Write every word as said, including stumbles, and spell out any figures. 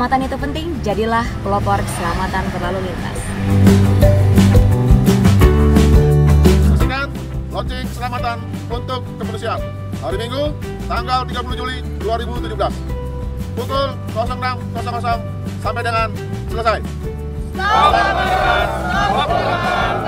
keselamatan itu penting, jadilah pelopor keselamatan berlalu lintas. Saksikan launching keselamatan untuk kemanusiaan hari Minggu tanggal tiga puluh Juli dua ribu tujuh belas pukul nol enam nol nol sampai dengan selesai. Stop! Stop! Stop!